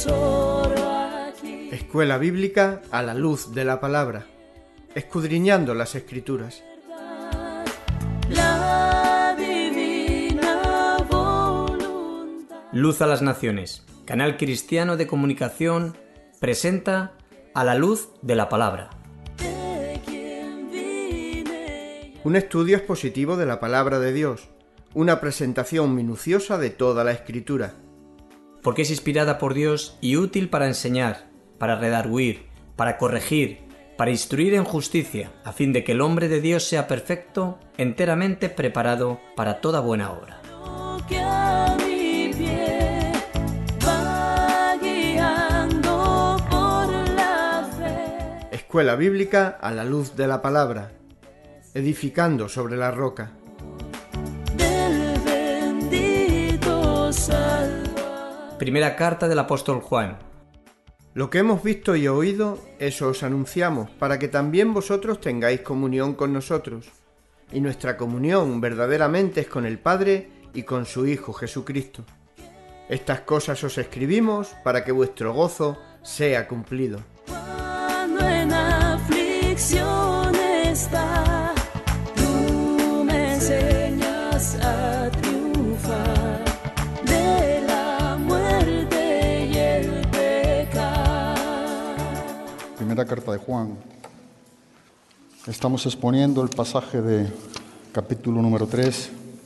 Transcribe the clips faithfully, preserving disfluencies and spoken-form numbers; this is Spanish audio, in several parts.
tesoro aquí. Escuela Bíblica a la luz de la palabra, escudriñando las Escrituras. La divina voluntad. Luz a las Naciones, canal cristiano de comunicación, presenta A la luz de la palabra. Un estudio expositivo de la palabra de Dios, una presentación minuciosa de toda la Escritura. Porque es inspirada por Dios y útil para enseñar, para redarguir, para corregir, para instruir en justicia, a fin de que el hombre de Dios sea perfecto, enteramente preparado para toda buena obra. Que a mi pie va guiando por la fe. Escuela Bíblica a la luz de la palabra, edificando sobre la roca. Del bendito Salvador. Primera carta del apóstol Juan. Lo que hemos visto y oído, eso os anunciamos, para que también vosotros tengáis comunión con nosotros. Y nuestra comunión verdaderamente es con el Padre y con su Hijo Jesucristo. Estas cosas os escribimos para que vuestro gozo sea cumplido. Cuando en aflicción está, tú me enseñas a triunfar de la muerte y el pecado. Primera carta de Juan. Estamos exponiendo el pasaje de capítulo número tres,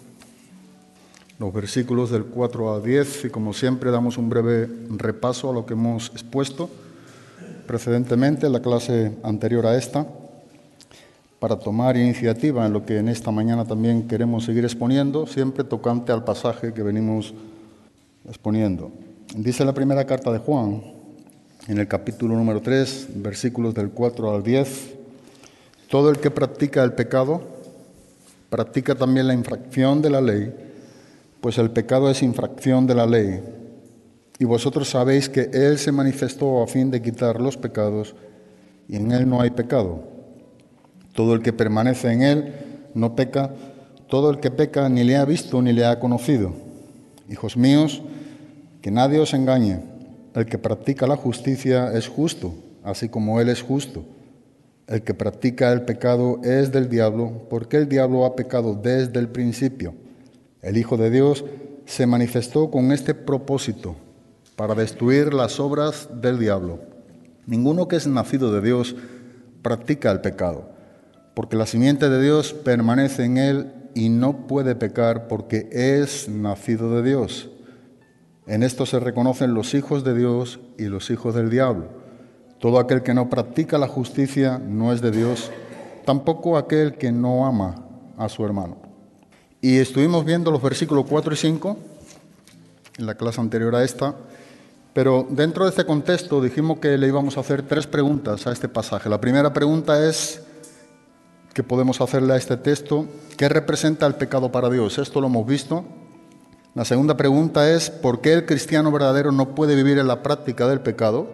los versículos del cuatro al diez, y como siempre damos un breve repaso a lo que hemos expuesto precedentemente en la clase anterior a esta, para tomar iniciativa en lo que en esta mañana también queremos seguir exponiendo, siempre tocante al pasaje que venimos exponiendo. Dice la primera carta de Juan, en el capítulo número tres, versículos del cuatro al diez, todo el que practica el pecado, practica también la infracción de la ley, pues el pecado es infracción de la ley. Y vosotros sabéis que Él se manifestó a fin de quitar los pecados, y en Él no hay pecado. Todo el que permanece en Él no peca, todo el que peca ni le ha visto ni le ha conocido. Hijos míos, que nadie os engañe, el que practica la justicia es justo, así como Él es justo. El que practica el pecado es del diablo, porque el diablo ha pecado desde el principio. El Hijo de Dios se manifestó con este propósito, para destruir las obras del diablo. Ninguno que es nacido de Dios practica el pecado, porque la simiente de Dios permanece en él y no puede pecar porque es nacido de Dios. En esto se reconocen los hijos de Dios y los hijos del diablo. Todo aquel que no practica la justicia no es de Dios, tampoco aquel que no ama a su hermano. Y estuvimos viendo los versículos cuatro y cinco en la clase anterior a esta, pero dentro de este contexto dijimos que le íbamos a hacer tres preguntas a este pasaje. La primera pregunta es, que podemos hacerle a este texto, ¿qué representa el pecado para Dios? Esto lo hemos visto. La segunda pregunta es, ¿por qué el cristiano verdadero no puede vivir en la práctica del pecado?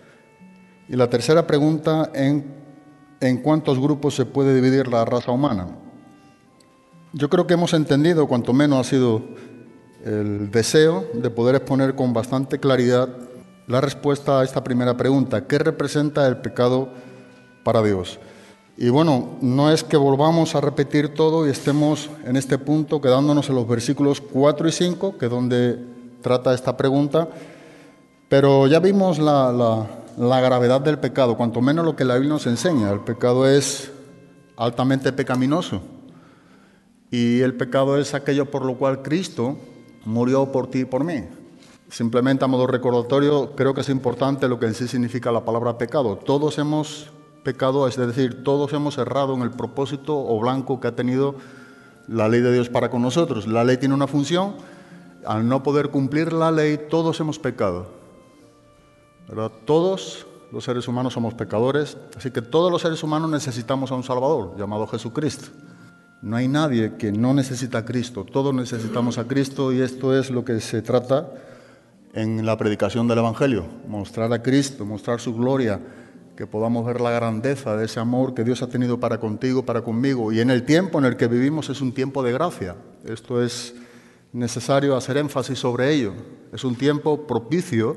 Y la tercera pregunta, ¿en, en cuántos grupos se puede dividir la raza humana? Yo creo que hemos entendido, cuanto menos ha sido el deseo de poder exponer con bastante claridad la respuesta a esta primera pregunta, ¿qué representa el pecado para Dios? Y bueno, no es que volvamos a repetir todo y estemos en este punto quedándonos en los versículos cuatro y cinco, que es donde trata esta pregunta, pero ya vimos la, la, la gravedad del pecado, cuanto menos lo que la Biblia nos enseña. El pecado es altamente pecaminoso y el pecado es aquello por lo cual Cristo murió por ti y por mí. Simplemente a modo recordatorio, creo que es importante lo que en sí significa la palabra pecado. Todos hemos pecado, es decir, todos hemos errado en el propósito o blanco que ha tenido la ley de Dios para con nosotros. La ley tiene una función, al no poder cumplir la ley, todos hemos pecado, ¿verdad? Todos los seres humanos somos pecadores, así que todos los seres humanos necesitamos a un Salvador, llamado Jesucristo. No hay nadie que no necesita a Cristo, todos necesitamos a Cristo, y esto es lo que se trata en la predicación del Evangelio, mostrar a Cristo, mostrar su gloria, que podamos ver la grandeza de ese amor que Dios ha tenido para contigo, para conmigo. Y en el tiempo en el que vivimos es un tiempo de gracia. Esto es necesario hacer énfasis sobre ello. Es un tiempo propicio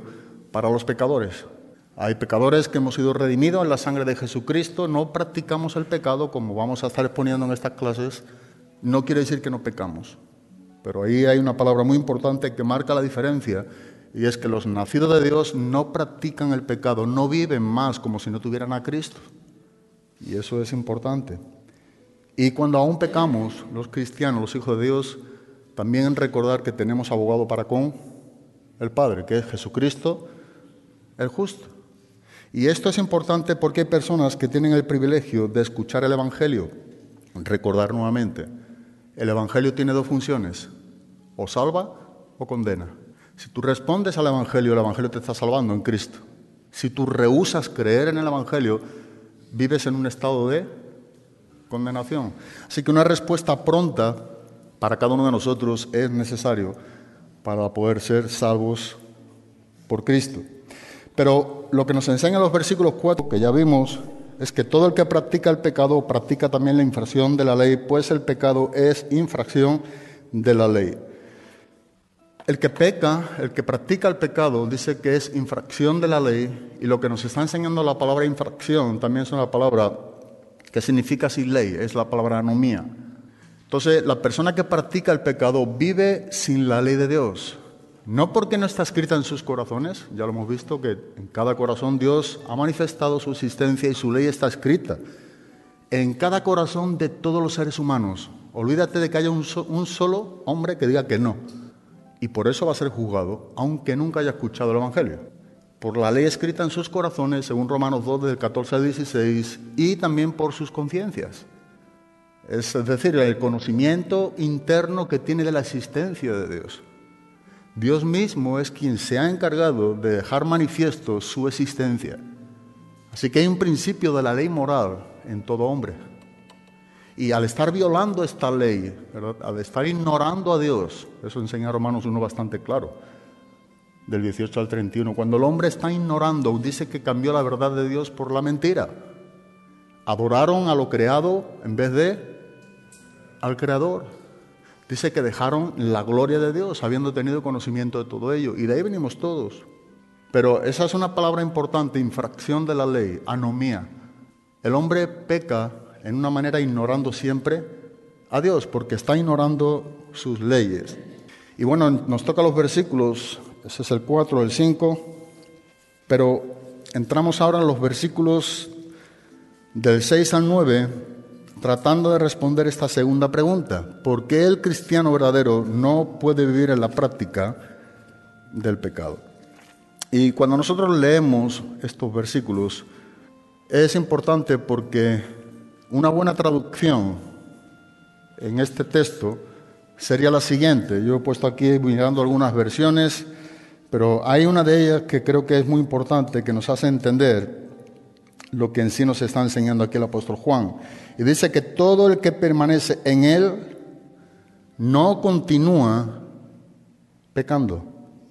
para los pecadores. Hay pecadores que hemos sido redimidos en la sangre de Jesucristo, no practicamos el pecado, como vamos a estar exponiendo en estas clases, no quiere decir que no pecamos. Pero ahí hay una palabra muy importante que marca la diferencia, y es que los nacidos de Dios no practican el pecado, no viven más como si no tuvieran a Cristo. Y eso es importante. Y cuando aún pecamos, los cristianos, los hijos de Dios, también recordar que tenemos abogado para con el Padre, que es Jesucristo, el justo. Y esto es importante porque hay personas que tienen el privilegio de escuchar el Evangelio. Recordar nuevamente, el Evangelio tiene dos funciones, o salva o condena. Si tú respondes al Evangelio, el Evangelio te está salvando en Cristo. Si tú rehusas creer en el Evangelio, vives en un estado de condenación. Así que una respuesta pronta para cada uno de nosotros es necesario para poder ser salvos por Cristo. Pero lo que nos enseñan los versículos cuatro, que ya vimos, es que todo el que practica el pecado practica también la infracción de la ley, pues el pecado es infracción de la ley. El que peca, el que practica el pecado, dice que es infracción de la ley, y lo que nos está enseñando la palabra infracción también es una palabra que significa sin ley, es la palabra anomía. Entonces, la persona que practica el pecado vive sin la ley de Dios. No porque no está escrita en sus corazones, ya lo hemos visto que en cada corazón Dios ha manifestado su existencia y su ley está escrita. En cada corazón de todos los seres humanos. Olvídate de que haya un, so, un solo hombre que diga que no. Y por eso va a ser juzgado, aunque nunca haya escuchado el Evangelio. Por la ley escrita en sus corazones, según Romanos dos, del catorce al dieciséis, y también por sus conciencias. Es decir, el conocimiento interno que tiene de la existencia de Dios. Dios mismo es quien se ha encargado de dejar manifiesto su existencia. Así que hay un principio de la ley moral en todo hombre. Y al estar violando esta ley, ¿verdad?, al estar ignorando a Dios, eso enseña Romanos uno bastante claro, del dieciocho al treinta y uno, cuando el hombre está ignorando, dice que cambió la verdad de Dios por la mentira. Adoraron a lo creado en vez de al Creador. Dice que dejaron la gloria de Dios, habiendo tenido conocimiento de todo ello. Y de ahí venimos todos. Pero esa es una palabra importante, infracción de la ley, anomía. El hombre peca en una manera ignorando siempre a Dios, porque está ignorando sus leyes. Y bueno, nos toca los versículos, ese es el cuatro, el cinco, pero entramos ahora en los versículos del seis al nueve, tratando de responder esta segunda pregunta. ¿Por qué el cristiano verdadero no puede vivir en la práctica del pecado? Y cuando nosotros leemos estos versículos, es importante porque una buena traducción en este texto sería la siguiente. Yo he puesto aquí mirando algunas versiones, pero hay una de ellas que creo que es muy importante, que nos hace entender lo que en sí nos está enseñando aquí el apóstol Juan. Y dice que todo el que permanece en él no continúa pecando,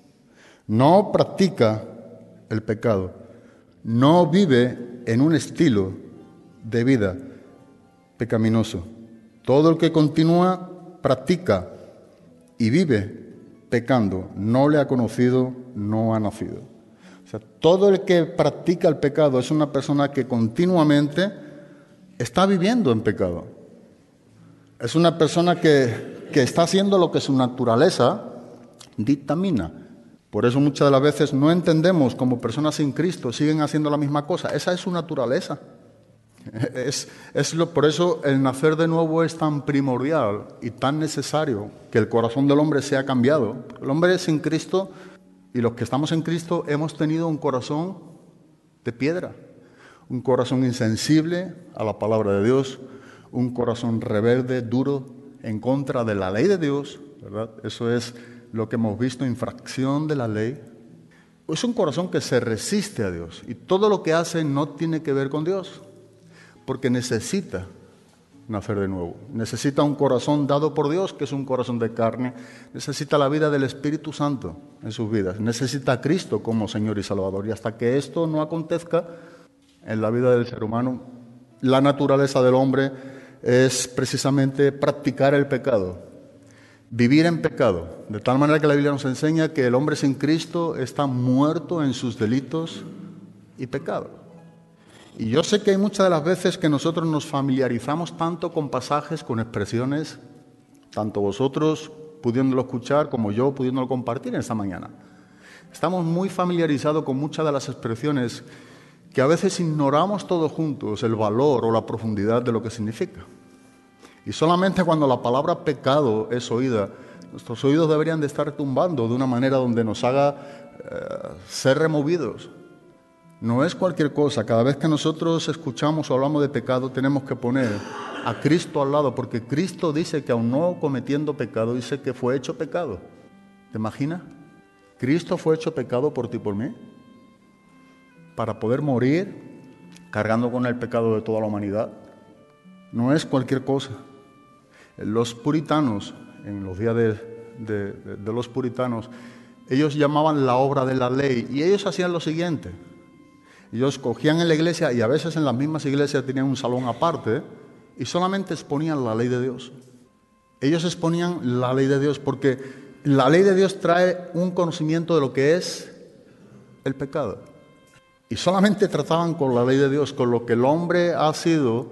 no practica el pecado, no vive en un estilo de vida pecaminoso. Todo el que continúa, practica y vive pecando, no le ha conocido, no ha nacido. O sea, todo el que practica el pecado es una persona que continuamente está viviendo en pecado. Es una persona que, que está haciendo lo que su naturaleza dictamina. Por eso muchas de las veces no entendemos cómo personas sin Cristo siguen haciendo la misma cosa. Esa es su naturaleza. Es, es lo, por eso el nacer de nuevo es tan primordial y tan necesario, que el corazón del hombre sea cambiado. El hombre sin Cristo y los que estamos en Cristo hemos tenido un corazón de piedra, un corazón insensible a la palabra de Dios, un corazón rebelde, duro, en contra de la ley de Dios, ¿verdad? Eso es lo que hemos visto, infracción de la ley. Es un corazón que se resiste a Dios y todo lo que hace no tiene que ver con Dios, porque necesita nacer de nuevo. Necesita un corazón dado por Dios, que es un corazón de carne. Necesita la vida del Espíritu Santo en sus vidas. Necesita a Cristo como Señor y Salvador. Y hasta que esto no acontezca en la vida del ser humano, la naturaleza del hombre es precisamente practicar el pecado. vivir en pecado, de tal manera que la Biblia nos enseña que el hombre sin Cristo está muerto en sus delitos y pecado. Y yo sé que hay muchas de las veces que nosotros nos familiarizamos tanto con pasajes, con expresiones, tanto vosotros pudiéndolo escuchar como yo pudiéndolo compartir en esta mañana. Estamos muy familiarizados con muchas de las expresiones que a veces ignoramos todos juntos el valor o la profundidad de lo que significa. Y solamente cuando la palabra pecado es oída, nuestros oídos deberían de estar tumbando de una manera donde nos haga eh, ser removidos. No es cualquier cosa. Cada vez que nosotros escuchamos o hablamos de pecado, tenemos que poner a Cristo al lado, porque Cristo dice que aun no cometiendo pecado, dice que fue hecho pecado. ¿Te imaginas? Cristo fue hecho pecado por ti y por mí, para poder morir cargando con el pecado de toda la humanidad. No es cualquier cosa. Los puritanos, en los días de, de, de, de los puritanos, ellos llamaban la obra de la ley, y ellos hacían lo siguiente. Ellos cogían en la iglesia, y a veces en las mismas iglesias tenían un salón aparte, y solamente exponían la ley de Dios. Ellos exponían la ley de Dios porque la ley de Dios trae un conocimiento de lo que es el pecado. Y solamente trataban con la ley de Dios, con lo que el hombre ha sido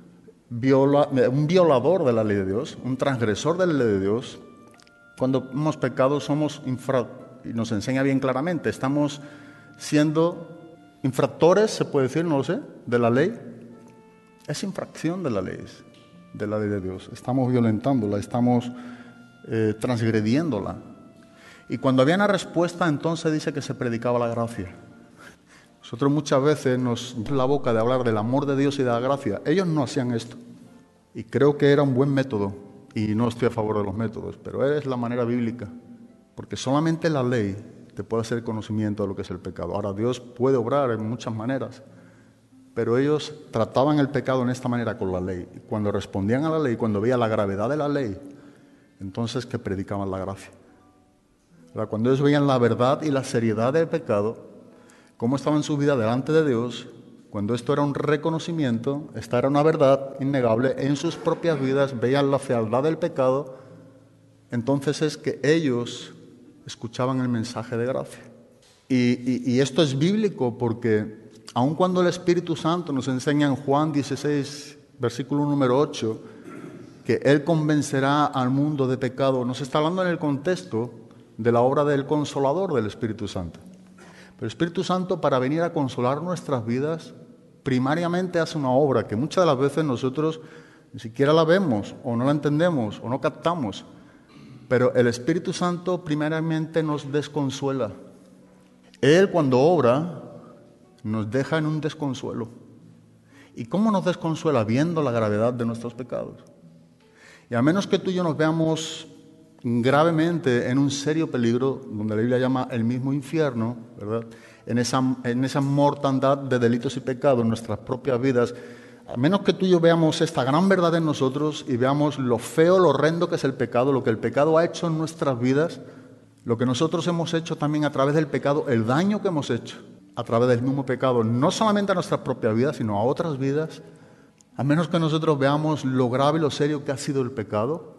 viola, un violador de la ley de Dios, un transgresor de la ley de Dios. Cuando hemos pecado somos infra, y nos enseña bien claramente, estamos siendo infractores, se puede decir, no lo sé, de la ley. Es infracción de la ley, de la ley de Dios. Estamos violentándola, estamos eh, transgrediéndola. Y cuando había una respuesta, entonces dice que se predicaba la gracia. Nosotros muchas veces nos la boca de hablar del amor de Dios y de la gracia. Ellos no hacían esto. Y creo que era un buen método. Y no estoy a favor de los métodos, pero es la manera bíblica. Porque solamente la ley te puede hacer conocimiento de lo que es el pecado. Ahora, Dios puede obrar en muchas maneras, pero ellos trataban el pecado en esta manera con la ley. Y cuando respondían a la ley, cuando veían la gravedad de la ley, entonces que predicaban la gracia. Ahora, cuando ellos veían la verdad y la seriedad del pecado, cómo estaba en su vida delante de Dios, cuando esto era un reconocimiento, esta era una verdad innegable en sus propias vidas, veían la fealdad del pecado, entonces es que ellos escuchaban el mensaje de gracia. Y, y, y esto es bíblico porque aun cuando el Espíritu Santo nos enseña en Juan dieciséis, versículo número ocho, que Él convencerá al mundo de pecado, nos está hablando en el contexto de la obra del Consolador del Espíritu Santo. Pero el Espíritu Santo, para venir a consolar nuestras vidas, primariamente hace una obra que muchas de las veces nosotros ni siquiera la vemos, o no la entendemos, o no captamos. Pero el Espíritu Santo primariamente nos desconsuela. Él, cuando obra, nos deja en un desconsuelo. ¿Y cómo nos desconsuela? Viendo la gravedad de nuestros pecados. Y a menos que tú y yo nos veamos gravemente en un serio peligro, donde la Biblia llama el mismo infierno, ¿verdad? En esa, en esa mortandad de delitos y pecados en nuestras propias vidas, a menos que tú y yo veamos esta gran verdad en nosotros y veamos lo feo, lo horrendo que es el pecado, lo que el pecado ha hecho en nuestras vidas, lo que nosotros hemos hecho también a través del pecado, el daño que hemos hecho a través del mismo pecado, no solamente a nuestras propias vidas, sino a otras vidas, a menos que nosotros veamos lo grave y lo serio que ha sido el pecado,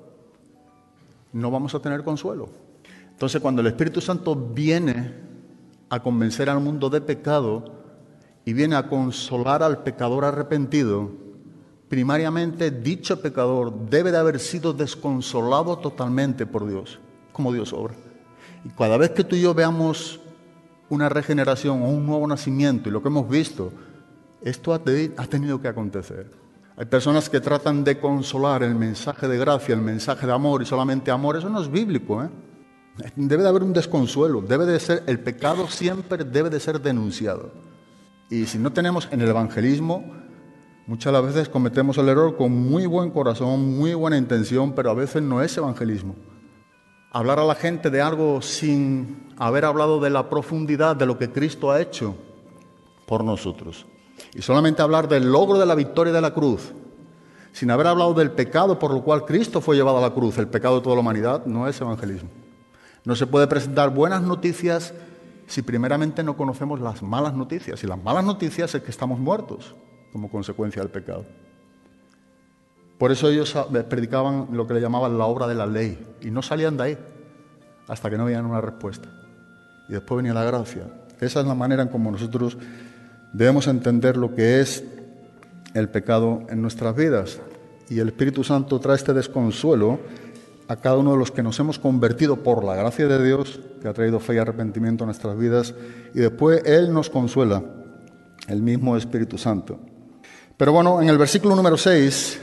no vamos a tener consuelo. Entonces, cuando el Espíritu Santo viene a convencer al mundo de pecado y viene a consolar al pecador arrepentido, primariamente dicho pecador debe de haber sido desconsolado totalmente por Dios, como Dios obra. Y cada vez que tú y yo veamos una regeneración o un nuevo nacimiento, y lo que hemos visto, esto ha, de, ha tenido que acontecer. Hay personas que tratan de consolar el mensaje de gracia, el mensaje de amor y solamente amor. Eso no es bíblico, ¿eh? Debe de haber un desconsuelo, debe de ser, el pecado siempre debe de ser denunciado. Y si no tenemos en el evangelismo, muchas de las veces cometemos el error con muy buen corazón, muy buena intención, pero a veces no es evangelismo. Hablar a la gente de algo sin haber hablado de la profundidad de lo que Cristo ha hecho por nosotros. Y solamente hablar del logro de la victoria de la cruz, sin haber hablado del pecado por lo cual Cristo fue llevado a la cruz, el pecado de toda la humanidad, no es evangelismo. No se puede presentar buenas noticias si primeramente no conocemos las malas noticias. Y las malas noticias es que estamos muertos como consecuencia del pecado. Por eso ellos predicaban lo que le llamaban la obra de la ley y no salían de ahí hasta que no veían una respuesta. Y después venía la gracia. Esa es la manera en cómo nosotros debemos entender lo que es el pecado en nuestras vidas. Y el Espíritu Santo trae este desconsuelo a cada uno de los que nos hemos convertido por la gracia de Dios, que ha traído fe y arrepentimiento a nuestras vidas, y después Él nos consuela, el mismo Espíritu Santo. Pero bueno, en el versículo número seis,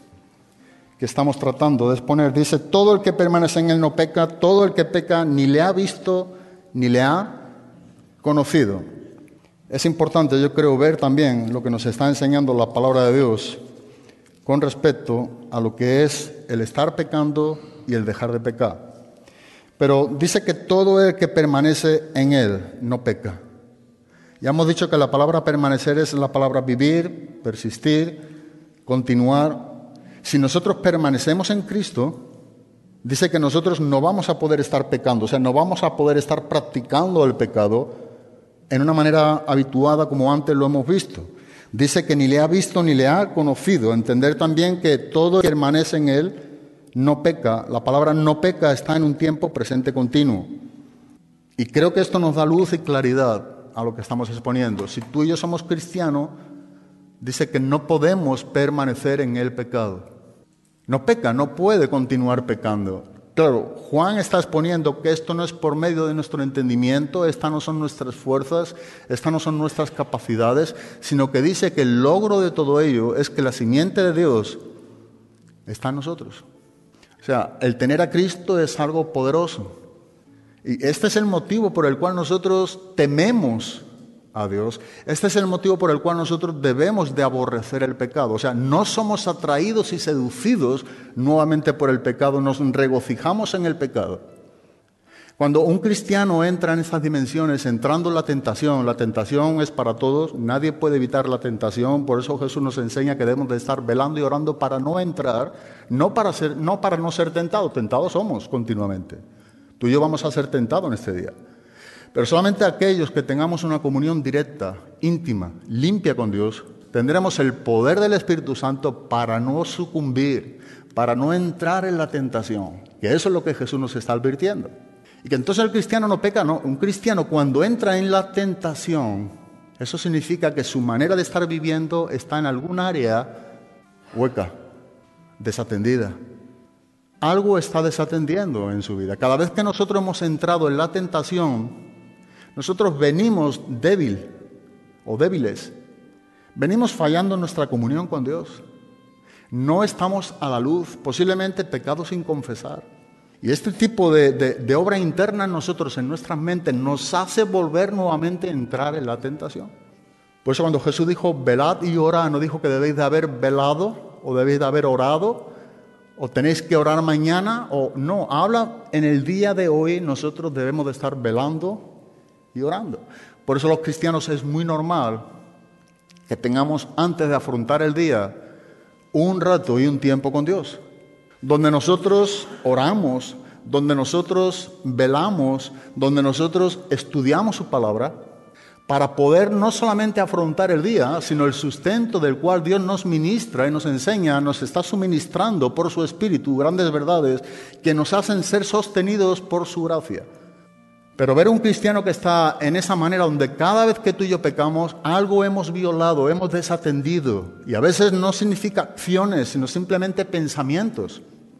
que estamos tratando de exponer, dice: todo el que permanece en Él no peca, todo el que peca ni le ha visto ni le ha conocido. Es importante, yo creo, ver también lo que nos está enseñando la palabra de Dios con respecto a lo que es el estar pecando y el dejar de pecar. Pero dice que todo el que permanece en Él no peca. Ya hemos dicho que la palabra permanecer es la palabra vivir, persistir, continuar. Si nosotros permanecemos en Cristo, dice que nosotros no vamos a poder estar pecando, o sea, no vamos a poder estar practicando el pecado en una manera habituada como antes lo hemos visto. Dice que ni le ha visto ni le ha conocido. Entender también que todo el que permanece en Él no peca. La palabra no peca está en un tiempo presente continuo. Y creo que esto nos da luz y claridad a lo que estamos exponiendo. Si tú y yo somos cristianos, dice que no podemos permanecer en el pecado. No peca, no puede continuar pecando. Claro, Juan está exponiendo que esto no es por medio de nuestro entendimiento, estas no son nuestras fuerzas, estas no son nuestras capacidades, sino que dice que el logro de todo ello es que la simiente de Dios está en nosotros. O sea, el tener a Cristo es algo poderoso. Y este es el motivo por el cual nosotros tememos a Dios. Este es el motivo por el cual nosotros debemos de aborrecer el pecado. O sea, no somos atraídos y seducidos nuevamente por el pecado, nos regocijamos en el pecado. Cuando un cristiano entra en estas dimensiones, entrando en la tentación, la tentación es para todos, nadie puede evitar la tentación, por eso Jesús nos enseña que debemos de estar velando y orando para no entrar, no para, ser, no para no ser tentados, tentados somos continuamente. Tú y yo vamos a ser tentados en este día. Pero solamente aquellos que tengamos una comunión directa, íntima, limpia con Dios, tendremos el poder del Espíritu Santo para no sucumbir, para no entrar en la tentación. Que eso es lo que Jesús nos está advirtiendo. Y que entonces el cristiano no peca, no. Un cristiano cuando entra en la tentación, eso significa que su manera de estar viviendo está en algún área hueca, desatendida. Algo está desatendiendo en su vida. Cada vez que nosotros hemos entrado en la tentación, nosotros venimos débil o débiles, venimos fallando en nuestra comunión con Dios. No estamos a la luz, posiblemente pecados sin confesar. Y este tipo de, de, de obra interna en nosotros, en nuestras mentes, nos hace volver nuevamente a entrar en la tentación. Por eso cuando Jesús dijo, velad y orad, no dijo que debéis de haber velado o debéis de haber orado o tenéis que orar mañana, o no, habla en el día de hoy, nosotros debemos de estar velando y orando. Por eso los cristianos es muy normal que tengamos antes de afrontar el día un rato y un tiempo con Dios, donde nosotros oramos, donde nosotros velamos, donde nosotros estudiamos su palabra, para poder no solamente afrontar el día, sino el sustento del cual Dios nos ministra y nos enseña, nos está suministrando por su Espíritu grandes verdades que nos hacen ser sostenidos por su gracia. Pero ver a un cristiano que está en esa manera donde cada vez que tú y yo pecamos, algo hemos violado, hemos desatendido. Y a veces no significa acciones, sino simplemente pensamientos,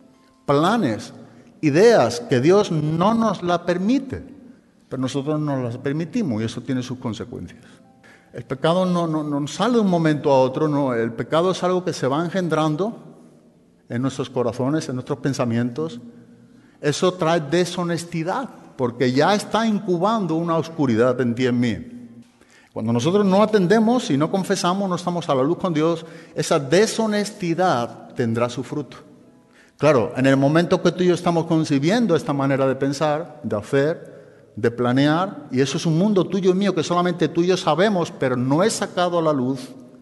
planes, ideas que Dios no nos la permite. Pero nosotros nos las permitimos y eso tiene sus consecuencias. El pecado no, no, no sale de un momento a otro, no. El pecado es algo que se va engendrando en nuestros corazones, en nuestros pensamientos. Eso trae deshonestidad, porque ya está incubando una oscuridad en ti y en mí. Cuando nosotros no atendemos y no confesamos, no estamos a la luz con Dios, esa deshonestidad tendrá su fruto. Claro, en el momento que tú y yo estamos concibiendo esta manera de pensar, de hacer, de planear, y eso es un mundo tuyo y mío que solamente tú y yo sabemos, pero no es sacado a la luz,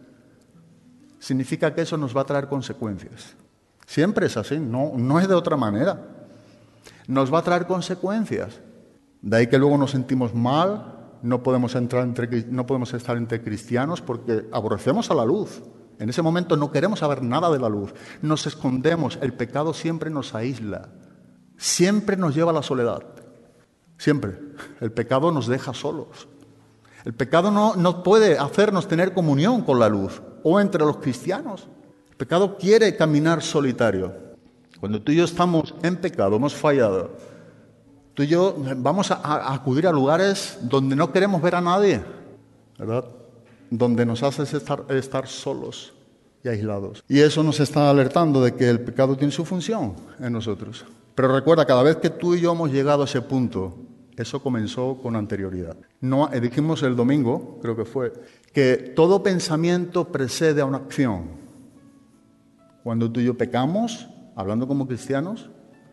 significa que eso nos va a traer consecuencias. Siempre es así, no, no es de otra manera. Nos va a traer consecuencias. De ahí que luego nos sentimos mal, no podemos, entrar entre, no podemos estar entre cristianos porque aborrecemos a la luz. En ese momento no queremos saber nada de la luz. Nos escondemos. El pecado siempre nos aísla. Siempre nos lleva a la soledad. Siempre. El pecado nos deja solos. El pecado no, no puede hacernos tener comunión con la luz o entre los cristianos. El pecado quiere caminar solitario. Cuando tú y yo estamos en pecado, hemos fallado, tú y yo vamos a, a acudir a lugares donde no queremos ver a nadie, ¿verdad? Donde nos hace estar, estar solos y aislados. Y eso nos está alertando de que el pecado tiene su función en nosotros. Pero recuerda, cada vez que tú y yo hemos llegado a ese punto, eso comenzó con anterioridad. No, eh, dijimos el domingo, creo que fue, que todo pensamiento precede a una acción. Cuando tú y yo pecamos, hablando como cristianos,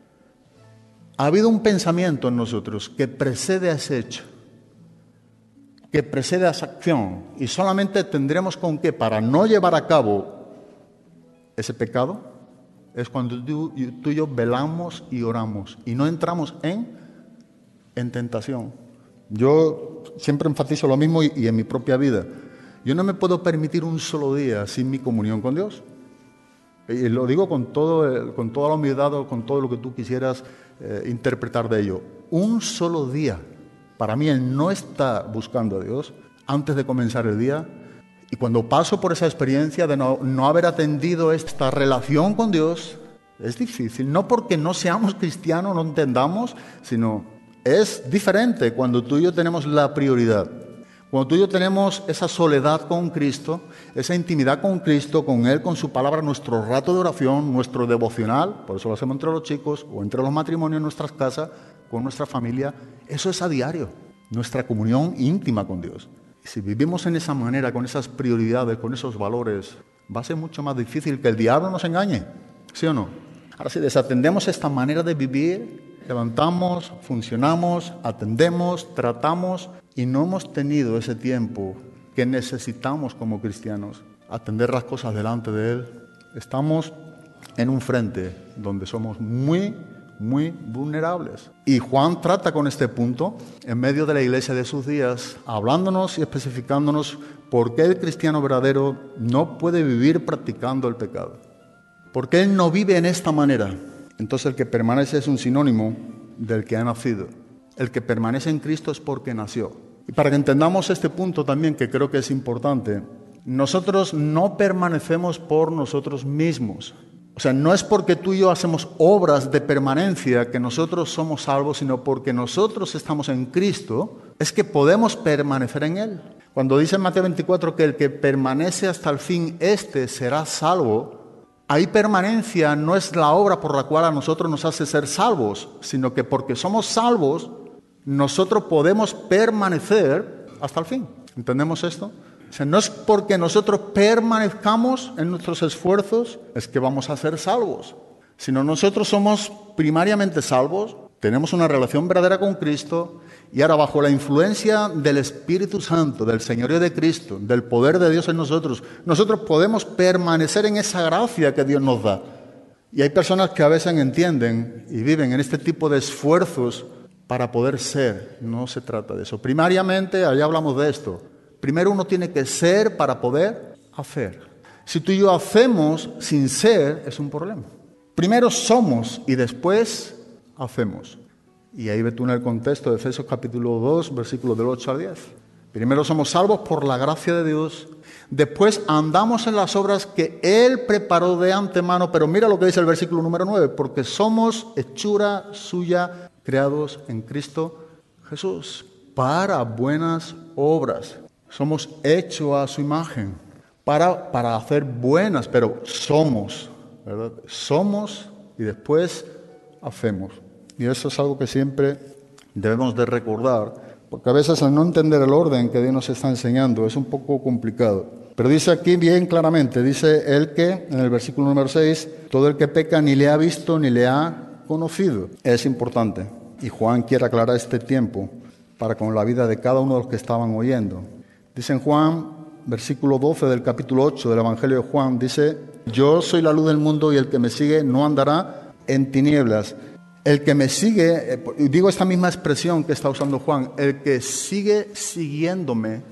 ha habido un pensamiento en nosotros que precede a ese hecho, que precede a esa acción, y solamente tendremos con qué, para no llevar a cabo ese pecado, es cuando tú, tú y yo velamos y oramos, y no entramos en, en tentación. Yo siempre enfatizo lo mismo y, y en mi propia vida. Yo no me puedo permitir un solo día sin mi comunión con Dios. Y lo digo con, todo, con toda la humildad, con todo lo que tú quisieras eh, interpretar de ello. Un solo día, para mí, el no estar buscando a Dios antes de comenzar el día. Y cuando paso por esa experiencia de no, no haber atendido esta relación con Dios, es difícil. No porque no seamos cristianos, no entendamos, sino es diferente cuando tú y yo tenemos la prioridad. Cuando tú y yo tenemos esa soledad con Cristo, esa intimidad con Cristo, con Él, con su palabra, nuestro rato de oración, nuestro devocional, por eso lo hacemos entre los chicos o entre los matrimonios en nuestras casas, con nuestra familia, eso es a diario, nuestra comunión íntima con Dios. Y si vivimos en esa manera, con esas prioridades, con esos valores, va a ser mucho más difícil que el diablo nos engañe, ¿sí o no? Ahora, si desatendemos esta manera de vivir, levantamos, funcionamos, atendemos, tratamos y no hemos tenido ese tiempo que necesitamos como cristianos, atender las cosas delante de Él, estamos en un frente donde somos muy, muy vulnerables. Y Juan trata con este punto en medio de la iglesia de sus días, hablándonos y especificándonos por qué el cristiano verdadero no puede vivir practicando el pecado. ¿Por qué él no vive en esta manera? Entonces el que permanece es un sinónimo del que ha nacido. El que permanece en Cristo es porque nació. Y para que entendamos este punto también, que creo que es importante, nosotros no permanecemos por nosotros mismos. O sea, no es porque tú y yo hacemos obras de permanencia que nosotros somos salvos, sino porque nosotros estamos en Cristo, es que podemos permanecer en Él. Cuando dice en Mateo veinticuatro que el que permanece hasta el fin, éste será salvo, ahí permanencia no es la obra por la cual a nosotros nos hace ser salvos, sino que porque somos salvos, nosotros podemos permanecer hasta el fin. ¿Entendemos esto? O sea, no es porque nosotros permanezcamos en nuestros esfuerzos, es que vamos a ser salvos. Sino nosotros somos primariamente salvos, tenemos una relación verdadera con Cristo, y ahora bajo la influencia del Espíritu Santo, del señorío de Cristo, del poder de Dios en nosotros, nosotros podemos permanecer en esa gracia que Dios nos da. Y hay personas que a veces entienden y viven en este tipo de esfuerzos para poder ser. No se trata de eso. Primariamente, allá hablamos de esto. Primero uno tiene que ser para poder hacer. Si tú y yo hacemos sin ser, es un problema. Primero somos y después hacemos. Y ahí ve tú en el contexto de Efesios capítulo dos, versículos del ocho al diez. Primero somos salvos por la gracia de Dios. Después andamos en las obras que Él preparó de antemano. Pero mira lo que dice el versículo número nueve. Porque somos hechura suya, creados en Cristo Jesús, para buenas obras. Somos hechos a su imagen, para, para hacer buenas, pero somos, ¿verdad? Somos y después hacemos. Y eso es algo que siempre debemos de recordar, porque a veces al no entender el orden que Dios nos está enseñando es un poco complicado. Pero dice aquí bien claramente, dice el que, en el versículo número seis, todo el que peca ni le ha visto ni le ha conocido. Es importante. Y Juan quiere aclarar este tiempo para con la vida de cada uno de los que estaban oyendo. Dice en Juan, versículo doce del capítulo ocho del Evangelio de Juan, dice, yo soy la luz del mundo y el que me sigue no andará en tinieblas. El que me sigue, digo esta misma expresión que está usando Juan, el que sigue siguiéndome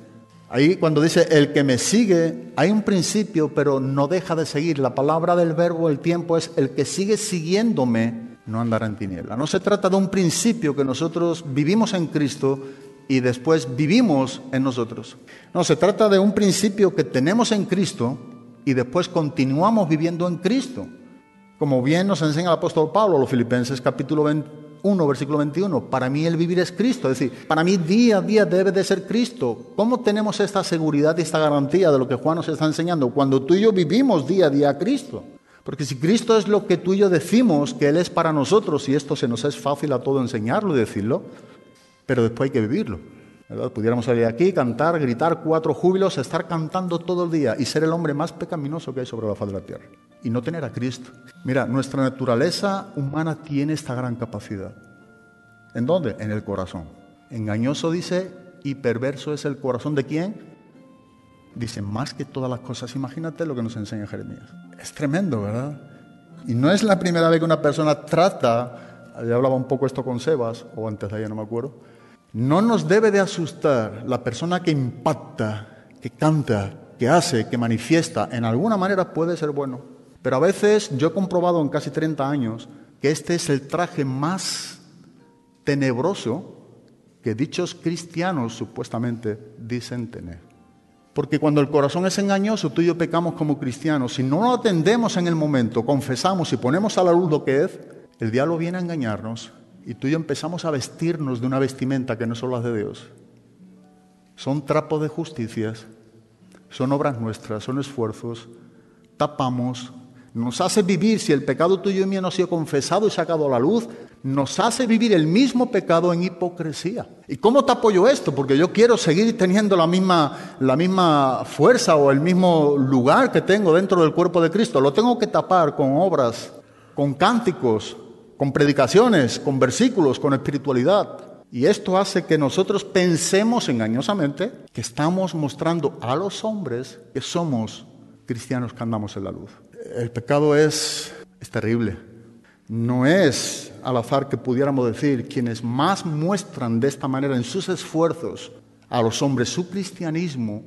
Ahí cuando dice el que me sigue, hay un principio, pero no deja de seguir. La palabra del verbo, el tiempo, es el que sigue siguiéndome no andará en tiniebla. No se trata de un principio que nosotros vivimos en Cristo y después vivimos en nosotros. No, se trata de un principio que tenemos en Cristo y después continuamos viviendo en Cristo. Como bien nos enseña el apóstol Pablo, los Filipenses capítulo uno, versículo veintiuno, para mí el vivir es Cristo, es decir, para mí día a día debe de ser Cristo. ¿Cómo tenemos esta seguridad y esta garantía de lo que Juan nos está enseñando? Cuando tú y yo vivimos día a día a Cristo. Porque si Cristo es lo que tú y yo decimos que Él es para nosotros, y esto se nos es fácil a todo enseñarlo y decirlo, pero después hay que vivirlo, ¿verdad? Pudiéramos salir aquí, cantar, gritar cuatro júbilos, estar cantando todo el día y ser el hombre más pecaminoso que hay sobre la faz de la tierra y no tener a Cristo. Mira, nuestra naturaleza humana tiene esta gran capacidad. ¿En dónde? En el corazón. Engañoso dice y perverso es el corazón. ¿De quién? Dice, más que todas las cosas. Imagínate lo que nos enseña Jeremías. Es tremendo, ¿verdad? Y no es la primera vez que una persona trata, ya hablaba un poco esto con Sebas, o antes de ayer, no me acuerdo. No nos debe de asustar la persona que impacta, que canta, que hace, que manifiesta. En alguna manera puede ser bueno. Pero a veces yo he comprobado en casi treinta años que este es el traje más tenebroso que dichos cristianos supuestamente dicen tener. Porque cuando el corazón es engañoso, tú y yo pecamos como cristianos. Si no lo atendemos en el momento, confesamos y ponemos a la luz lo que es, el diablo viene a engañarnos y tú y yo empezamos a vestirnos de una vestimenta que no son las de Dios. Son trapos de justicias, son obras nuestras, son esfuerzos, tapamos, nos hace vivir, si el pecado tuyo y mío no ha sido confesado y sacado a la luz, nos hace vivir el mismo pecado en hipocresía. ¿Y cómo te apoyo esto? Porque yo quiero seguir teniendo la misma, la misma fuerza o el mismo lugar que tengo dentro del cuerpo de Cristo. Lo tengo que tapar con obras, con cánticos, con predicaciones, con versículos, con espiritualidad. Y esto hace que nosotros pensemos engañosamente que estamos mostrando a los hombres que somos cristianos que andamos en la luz. El pecado es, es terrible. No es al azar que pudiéramos decir quienes más muestran de esta manera en sus esfuerzos a los hombres su cristianismo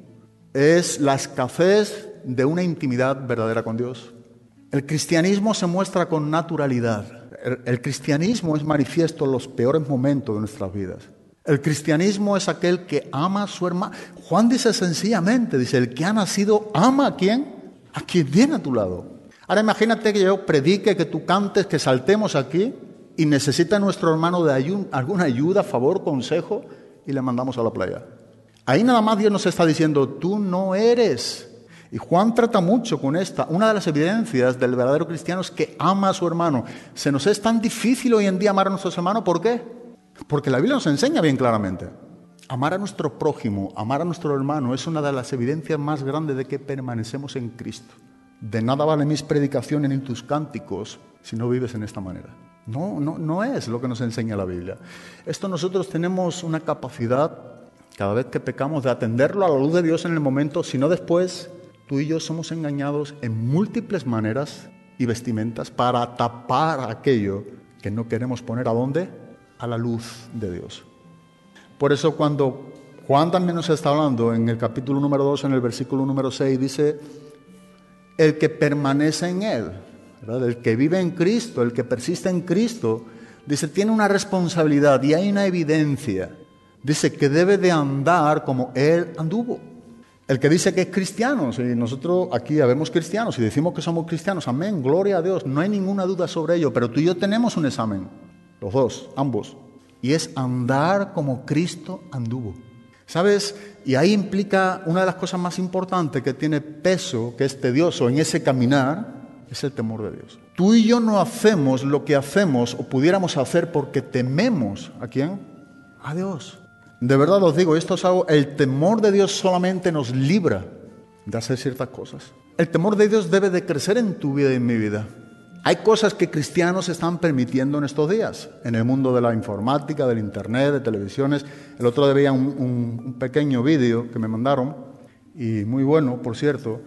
es la escasez de una intimidad verdadera con Dios. El cristianismo se muestra con naturalidad. El, el cristianismo es manifiesto en los peores momentos de nuestras vidas. El cristianismo es aquel que ama a su hermano. Juan dice sencillamente, dice, el que ha nacido ama a quién, a quien viene a tu lado. Ahora imagínate que yo predique, que tú cantes, que saltemos aquí y necesita nuestro hermano de ayun, alguna ayuda, favor, consejo y le mandamos a la playa. Ahí nada más Dios nos está diciendo, tú no eres. Y Juan trata mucho con esta. Una de las evidencias del verdadero cristiano es que ama a su hermano. Se nos es tan difícil hoy en día amar a nuestros hermanos. ¿Por qué? Porque la Biblia nos enseña bien claramente. Amar a nuestro prójimo, amar a nuestro hermano es una de las evidencias más grandes de que permanecemos en Cristo. De nada valen mis predicaciones ni tus cánticos si no vives en esta manera. No, no, no es lo que nos enseña la Biblia. Esto nosotros tenemos una capacidad, cada vez que pecamos, de atenderlo a la luz de Dios en el momento, si no después, tú y yo somos engañados en múltiples maneras y vestimentas para tapar aquello que no queremos poner. ¿A dónde? A la luz de Dios. Por eso cuando Juan también nos está hablando en el capítulo número dos, en el versículo número seis, dice, el que permanece en Él, ¿verdad? El que vive en Cristo, el que persiste en Cristo, dice, tiene una responsabilidad y hay una evidencia. Dice que debe de andar como Él anduvo. El que dice que es cristiano, si nosotros aquí habemos cristianos y decimos que somos cristianos, amén, gloria a Dios, no hay ninguna duda sobre ello, pero tú y yo tenemos un examen, los dos, ambos, y es andar como Cristo anduvo. ¿Sabes? Y ahí implica una de las cosas más importantes que tiene peso, que es tedioso en ese caminar, es el temor de Dios. Tú y yo no hacemos lo que hacemos o pudiéramos hacer porque tememos, ¿a quién? A Dios. De verdad os digo, esto es algo, el temor de Dios solamente nos libra de hacer ciertas cosas. El temor de Dios debe de crecer en tu vida y en mi vida. Hay cosas que cristianos están permitiendo en estos días, en el mundo de la informática, del internet, de televisiones. El otro día veía un, un, un pequeño vídeo que me mandaron, y muy bueno, por cierto.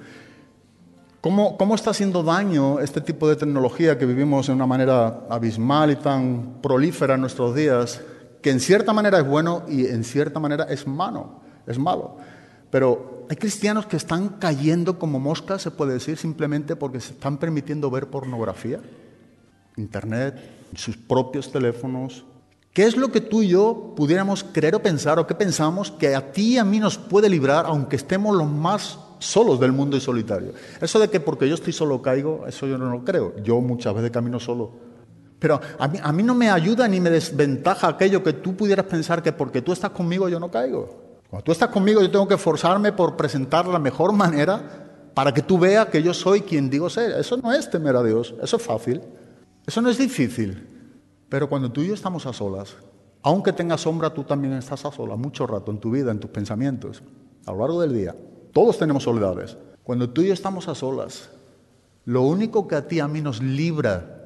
¿Cómo, ¿Cómo está haciendo daño este tipo de tecnología que vivimos de una manera abismal y tan prolífera en nuestros días, que en cierta manera es bueno y en cierta manera es malo, es malo? Pero hay cristianos que están cayendo como moscas, se puede decir, simplemente porque se están permitiendo ver pornografía, internet, sus propios teléfonos. ¿Qué es lo que tú y yo pudiéramos creer o pensar, o qué pensamos que a ti y a mí nos puede librar, aunque estemos los más solos del mundo y solitarios? Eso de que porque yo estoy solo caigo, eso yo no lo creo. Yo muchas veces camino solo. Pero a mí, a mí no me ayuda ni me desventaja aquello que tú pudieras pensar que porque tú estás conmigo yo no caigo. Cuando tú estás conmigo yo tengo que esforzarme por presentar la mejor manera para que tú veas que yo soy quien digo ser. Eso no es temer a Dios, eso es fácil, eso no es difícil. Pero cuando tú y yo estamos a solas, aunque tengas sombra, tú también estás a solas mucho rato en tu vida, en tus pensamientos, a lo largo del día. Todos tenemos soledades. Cuando tú y yo estamos a solas, lo único que a ti y a mí nos libra